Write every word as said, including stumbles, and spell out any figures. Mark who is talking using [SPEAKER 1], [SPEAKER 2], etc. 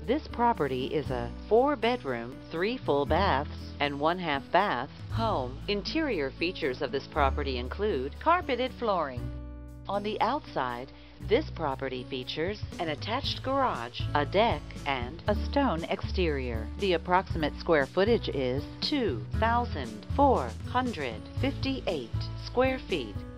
[SPEAKER 1] This property is a four-bedroom, three full baths, and one half bath home. Interior features of this property include carpeted flooring. On the outside, this property features an attached garage, a deck, and a stone exterior. The approximate square footage is two thousand four hundred fifty-eight square feet.